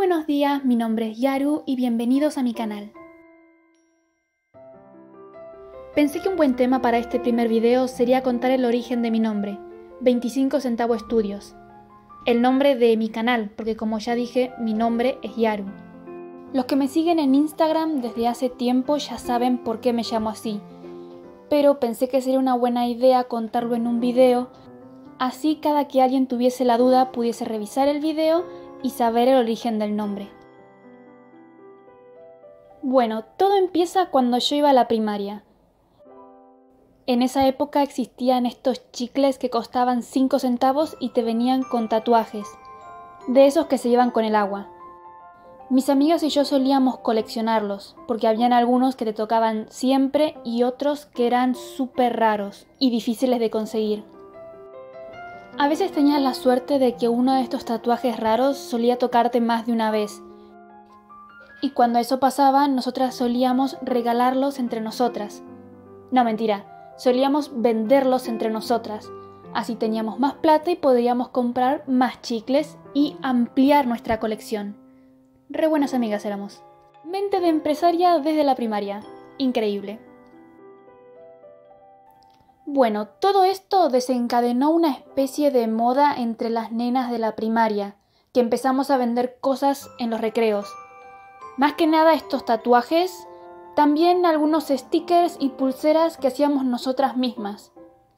buenos días, mi nombre es Yaru y bienvenidos a mi canal. Pensé que un buen tema para este primer video sería contar el origen de mi nombre, 25 Centavo Estudios. El nombre de mi canal, porque como ya dije, mi nombre es Yaru. Los que me siguen en Instagram desde hace tiempo ya saben por qué me llamo así, pero pensé que sería una buena idea contarlo en un video, así cada que alguien tuviese la duda pudiese revisar el video y saber el origen del nombre. Bueno, todo empieza cuando yo iba a la primaria. En esa época existían estos chicles que costaban 5 centavos y te venían con tatuajes, de esos que se llevan con el agua. Mis amigas y yo solíamos coleccionarlos, porque habían algunos que te tocaban siempre y otros que eran súper raros y difíciles de conseguir. A veces tenías la suerte de que uno de estos tatuajes raros solía tocarte más de una vez. Y cuando eso pasaba, nosotras solíamos regalarlos entre nosotras. No, mentira, solíamos venderlos entre nosotras. Así teníamos más plata y podíamos comprar más chicles y ampliar nuestra colección. Re buenas amigas éramos. Mente de empresaria desde la primaria. Increíble. Bueno, todo esto desencadenó una especie de moda entre las nenas de la primaria, que empezamos a vender cosas en los recreos. Más que nada estos tatuajes, también algunos stickers y pulseras que hacíamos nosotras mismas.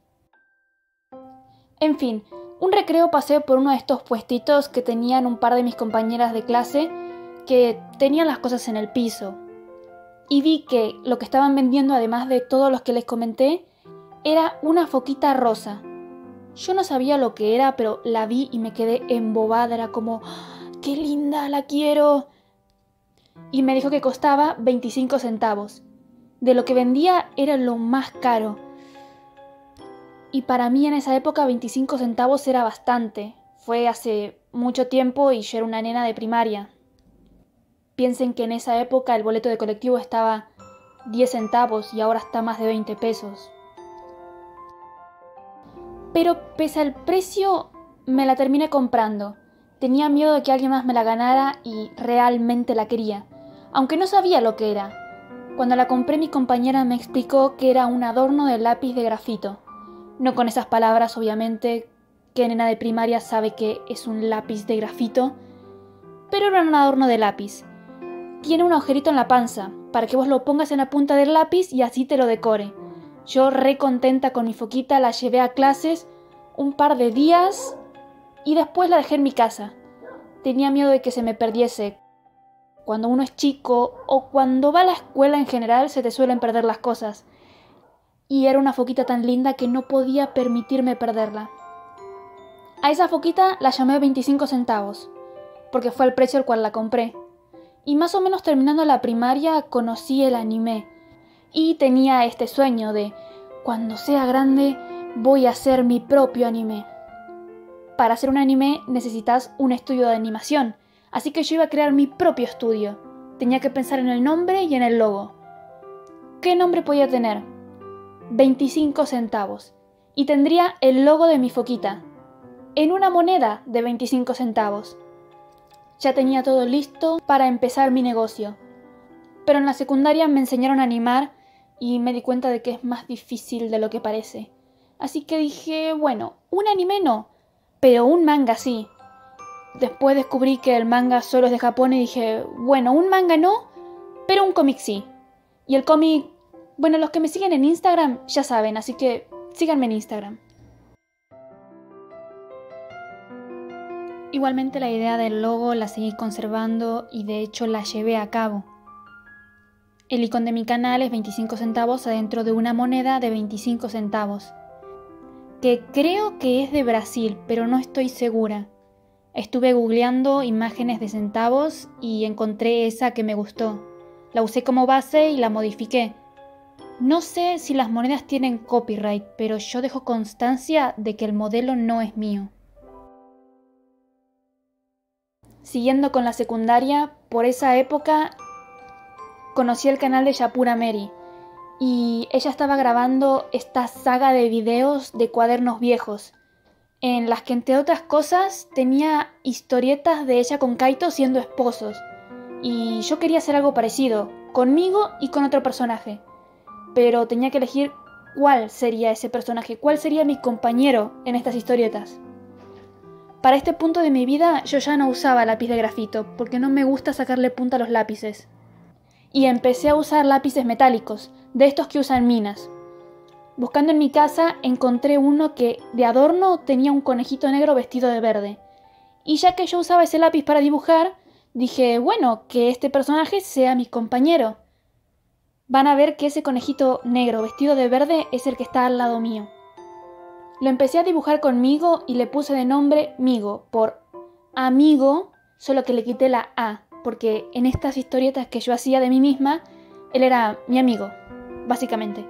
En fin, un recreo pasé por uno de estos puestitos que tenían un par de mis compañeras de clase que tenían las cosas en el piso. Y vi que lo que estaban vendiendo, además de todos los que les comenté, era una foquita rosa. Yo no sabía lo que era, pero la vi y me quedé embobada. Era como, ¡qué linda, la quiero! Y me dijo que costaba 25 centavos. De lo que vendía era lo más caro. Y para mí en esa época 25 centavos era bastante. Fue hace mucho tiempo y yo era una nena de primaria. Piensen que en esa época el boleto de colectivo estaba 10 centavos y ahora está más de 20 pesos. Pero pese al precio, me la terminé comprando. Tenía miedo de que alguien más me la ganara y realmente la quería, aunque no sabía lo que era. Cuando la compré, mi compañera me explicó que era un adorno de lápiz de grafito. No con esas palabras, obviamente, que nena de primaria sabe que es un lápiz de grafito, pero era un adorno de lápiz. Tiene un agujerito en la panza, para que vos lo pongas en la punta del lápiz y así te lo decore. Yo re contenta con mi foquita la llevé a clases un par de días y después la dejé en mi casa. Tenía miedo de que se me perdiese. Cuando uno es chico o cuando va a la escuela en general se te suelen perder las cosas. Y era una foquita tan linda que no podía permitirme perderla. A esa foquita la llamé 25 centavos, porque fue el precio al cual la compré. Y más o menos terminando la primaria conocí el anime. Y tenía este sueño de, cuando sea grande, voy a hacer mi propio anime. Para hacer un anime necesitas un estudio de animación, así que yo iba a crear mi propio estudio. Tenía que pensar en el nombre y en el logo. ¿Qué nombre podía tener? 25 centavos. Y tendría el logo de mi foquita, en una moneda de 25 centavos. Ya tenía todo listo para empezar mi negocio. Pero en la secundaria me enseñaron a animar y me di cuenta de que es más difícil de lo que parece. Así que dije, bueno, un anime no, pero un manga sí. Después descubrí que el manga solo es de Japón y dije, bueno, un manga no, pero un cómic sí. Y el cómic, bueno, los que me siguen en Instagram ya saben, así que síganme en Instagram. Igualmente la idea del logo la seguí conservando y de hecho la llevé a cabo. El icono de mi canal es 25 centavos adentro de una moneda de 25 centavos, que creo que es de Brasil, pero no estoy segura. Estuve googleando imágenes de centavos y encontré esa que me gustó. La usé como base y la modifiqué. No sé si las monedas tienen copyright, pero yo dejo constancia de que el modelo no es mío. Siguiendo con la secundaria, por esa época conocí el canal de Yapura Mary y ella estaba grabando esta saga de videos de cuadernos viejos. en las que entre otras cosas tenía historietas de ella con Kaito siendo esposos. Y yo quería hacer algo parecido, conmigo y con otro personaje. Pero tenía que elegir cuál sería ese personaje, cuál sería mi compañero en estas historietas. Para este punto de mi vida yo ya no usaba lápiz de grafito, porque no me gusta sacarle punta a los lápices. Y empecé a usar lápices metálicos, de estos que usan minas. Buscando en mi casa encontré uno que de adorno tenía un conejito negro vestido de verde. Y ya que yo usaba ese lápiz para dibujar, dije, bueno, que este personaje sea mi compañero. Van a ver que ese conejito negro vestido de verde es el que está al lado mío. Lo empecé a dibujar conmigo y le puse de nombre Migo, por amigo, solo que le quité la A, porque en estas historietas que yo hacía de mí misma, él era mi amigo, básicamente.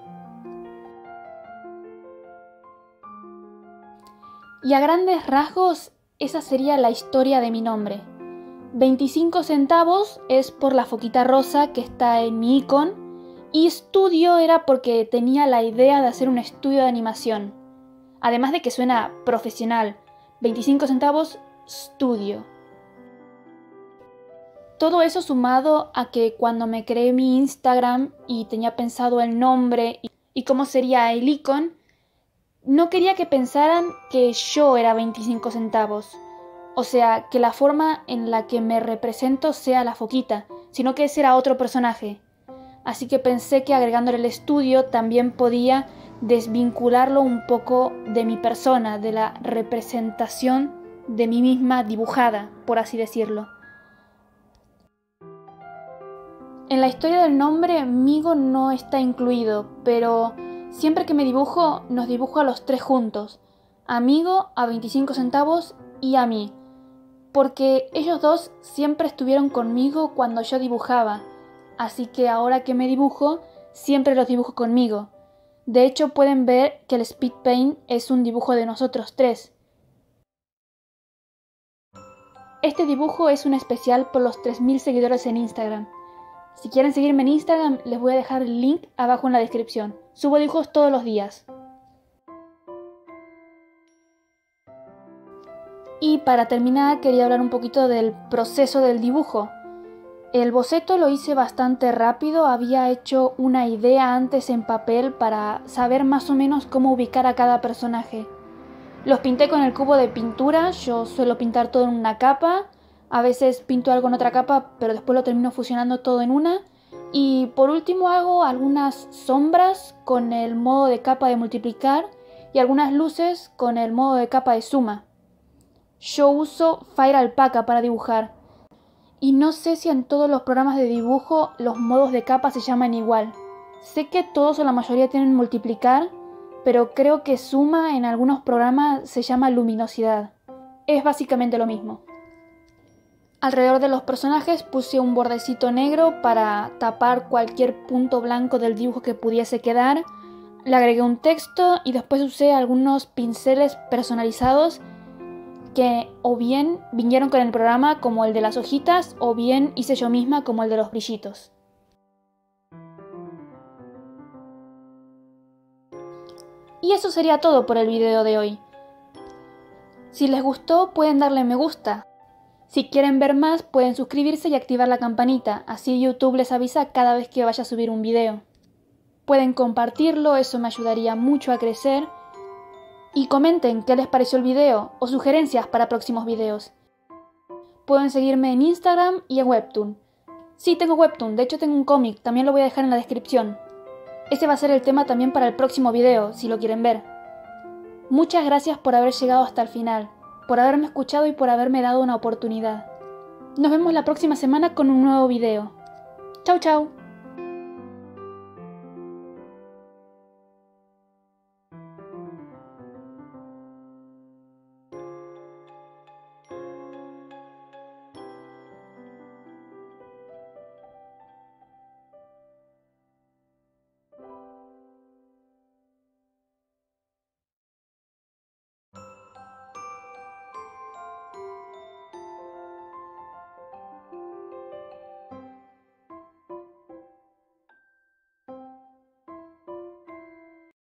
Y a grandes rasgos, esa sería la historia de mi nombre. 25 centavos es por la foquita rosa que está en mi icon, y estudio era porque tenía la idea de hacer un estudio de animación. Además de que suena profesional, 25 centavos, estudio. Todo eso sumado a que cuando me creé mi Instagram y tenía pensado el nombre y cómo sería el icon, no quería que pensaran que yo era 25 centavos. O sea, que la forma en la que me represento sea la foquita, sino que ese era otro personaje. Así que pensé que agregándole el estudio también podía desvincularlo un poco de mi persona, de la representación de mí misma dibujada, por así decirlo. En la historia del nombre, Migo no está incluido, pero siempre que me dibujo, nos dibujo a los tres juntos. A Migo, a 25 centavos y a mí. Porque ellos dos siempre estuvieron conmigo cuando yo dibujaba. Así que ahora que me dibujo, siempre los dibujo conmigo. De hecho, pueden ver que el Speed Paint es un dibujo de nosotros tres. Este dibujo es un especial por los 3000 seguidores en Instagram. Si quieren seguirme en Instagram, les voy a dejar el link abajo en la descripción. Subo dibujos todos los días. Y para terminar, quería hablar un poquito del proceso del dibujo. El boceto lo hice bastante rápido, había hecho una idea antes en papel para saber más o menos cómo ubicar a cada personaje. Los pinté con el cubo de pintura, yo suelo pintar todo en una capa, a veces pinto algo en otra capa, pero después lo termino fusionando todo en una. Y por último hago algunas sombras con el modo de capa de multiplicar y algunas luces con el modo de capa de suma. Yo uso Fire Alpaca para dibujar. Y no sé si en todos los programas de dibujo los modos de capa se llaman igual. Sé que todos o la mayoría tienen multiplicar, pero creo que suma en algunos programas se llama luminosidad. Es básicamente lo mismo. Alrededor de los personajes puse un bordecito negro para tapar cualquier punto blanco del dibujo que pudiese quedar. Le agregué un texto y después usé algunos pinceles personalizados que o bien vinieron con el programa como el de las hojitas o bien hice yo misma como el de los brillitos. Y eso sería todo por el video de hoy. Si les gustó pueden darle me gusta. Si quieren ver más pueden suscribirse y activar la campanita, así YouTube les avisa cada vez que vaya a subir un video. Pueden compartirlo, eso me ayudaría mucho a crecer. Y comenten qué les pareció el video o sugerencias para próximos videos. Pueden seguirme en Instagram y en Webtoon. Sí, tengo Webtoon, de hecho tengo un cómic, también lo voy a dejar en la descripción. Ese va a ser el tema también para el próximo video, si lo quieren ver. Muchas gracias por haber llegado hasta el final, por haberme escuchado y por haberme dado una oportunidad. Nos vemos la próxima semana con un nuevo video. Chau chau.